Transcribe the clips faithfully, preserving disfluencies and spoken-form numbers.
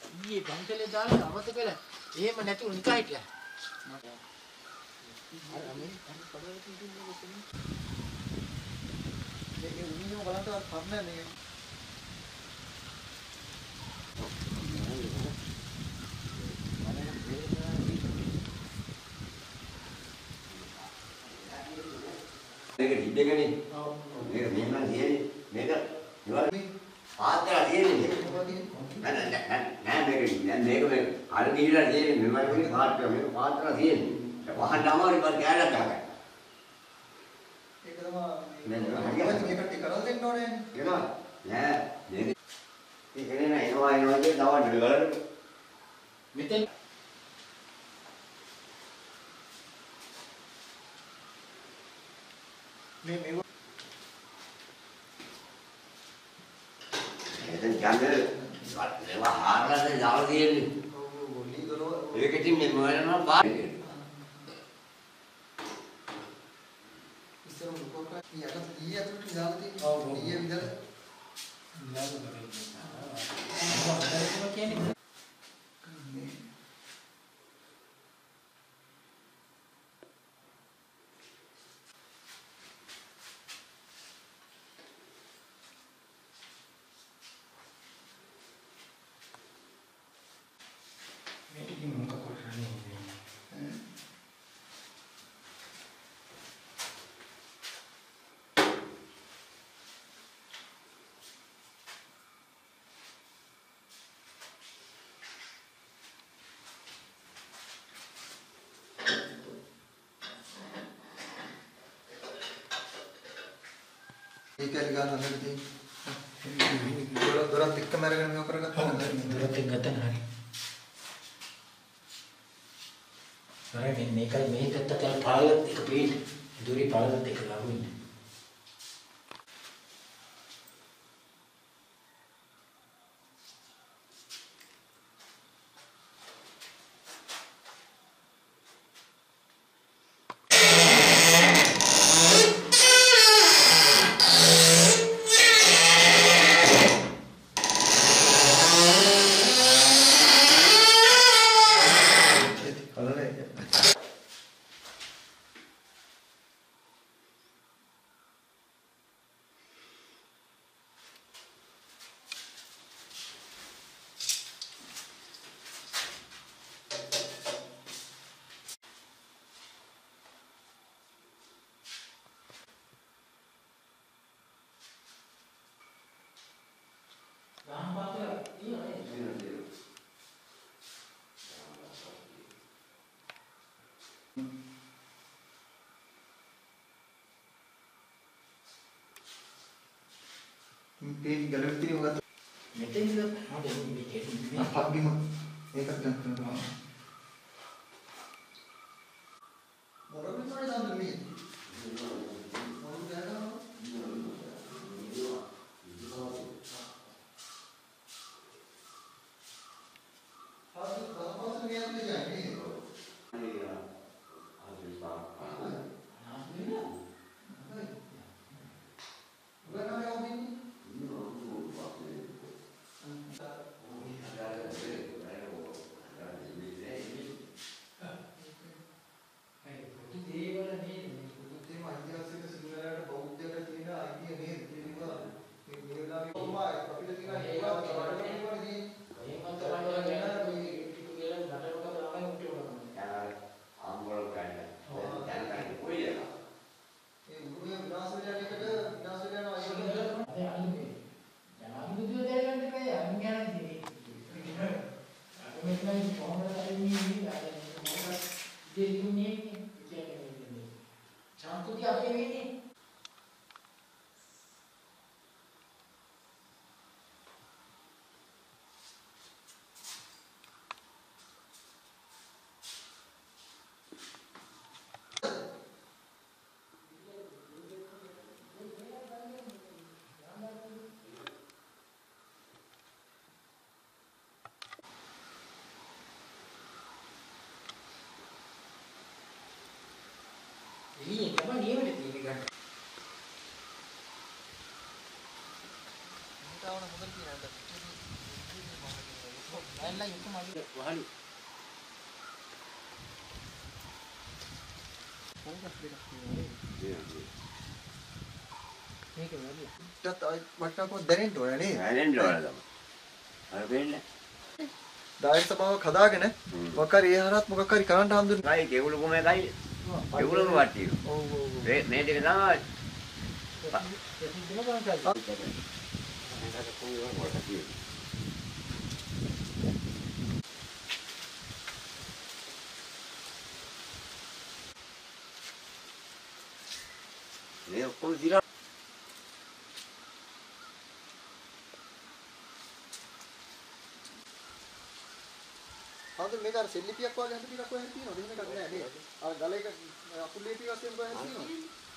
ඊයේ බන්තලේ දාලා අවත කළා. එහෙම නැතුව නිකා හිටියා. අර මේ අර කඩවල තියෙන්නේ කොතන? මේ උණියෝ බලන්න පන්න නේ. මේක හිටෙකනේ. මේක මෙහෙම තියෙන්නේ. මේක ඉවර පාත්‍රා තියෙන්නේ. නෑ නෑ නෑ මේක දැන් මේක මේ අර ගිහිලා තියෙන්නේ මෙමය වගේ පාත්‍රා මේක පාත්‍රා තියෙන්නේ. වහන්න අමාරුයි බර කෑල්ලක් ගහගන්න. ඒක තමයි මේ එකට කරලා දෙන්න ඕනේ. එනවා. නෑ මේක ඉතින් එනවා එනවා එනවා කියන දවල් වලට මෙතෙන් මේ මේ එතෙන් ගන්නේ ඒවා හාරලා දාලා තියෙන්නේ. ඔව් ගොල්ලි දරෝ ඒක ඉතින් මේ මොනවා පාන්නේ. ඉස්සරහ මොකක්ද ඊයට ඊය අතුරට දාලා තියෙන්නේ. ඔව් ඊය විතර දාලා මොකක්ද කියන්නේ? ඒක ඇලි ගන්න හදලා තියෙන්නේ. දොර දොරත් එක්කම අරගෙන මේක කරගත්තා නේද? දොරත් එක්ක ගත්තා හරි. හරි මේ මේකයි මේ පැත්තට යන පාලත් එක පිට දොරේ පාලත් එක ලාගු ඉන්නේ. මේ ගැලවෙන්න තියෙන මොකක්ද? මෙතෙන්ද හරි මේ කෙටි පබ්බිම ඒකත් ගන්න කරනවා. මොරොබි තමයි දන්නේ මේ. මොරොබි දානවා. ආදි කවදාවත් නියම දෙයක් Ini apa niyemet ini kan? තාවන මොකද කියන්නේ? වහලු. ඊටත් ආයි වටනකො දැනෙන්න ඕනේ නේද? දැනෙන්න ඕන තමයි. අර වෙන්නේ. දායක සභාවක් හදාගෙන මොකක් හරි ඒ හරහත් මොකක් හරි කරන්න හම්දුනේ. කයි කෙවුළු කොමේ කයි. කෙවුළුම වට්ටිය. ඔව් ඔව්. මේ මේ දෙක තමයි. මේ ඔක්කොම දිලා හඳුන් මේක අර සෙල්ලිපියක් වගේ හඳ ටිකක් කොහෙද තියෙනවද? එහෙම එකක් නෑ නේද? අර ගලයක අකුල්ලේ ටිකක් වශයෙන් කොහෙද තියෙනවද?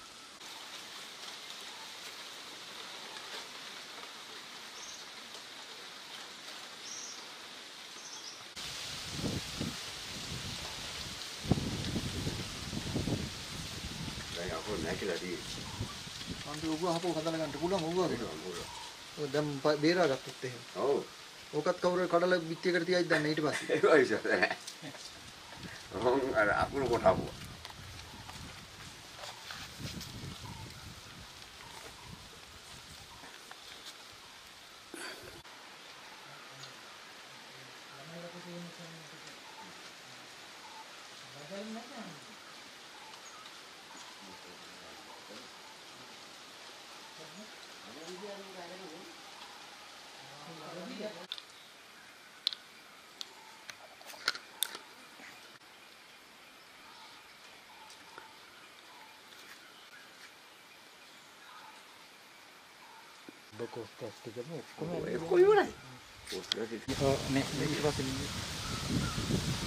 දැන් අපෝ නැකිලා තියෙන්නේ. අන්ති ඔබ අහපුව හදලා ගන්න පුළුවන් ඔබ වගේ. ඔය දැන් බේරා ගත්තොත් එහෙම. ඔව්. ඕකත් කවුරු කඩලා පිටියකට තියයිද දැන් ඊට පස්සේ. ඒක වයිසර්. ඔහොම අර අකුරු කොටපුවා. බකෝස් ටෙස්ට් එකම ඔක්කොම ඔය කොයි වුණාද? නේ ඊට පස්සේ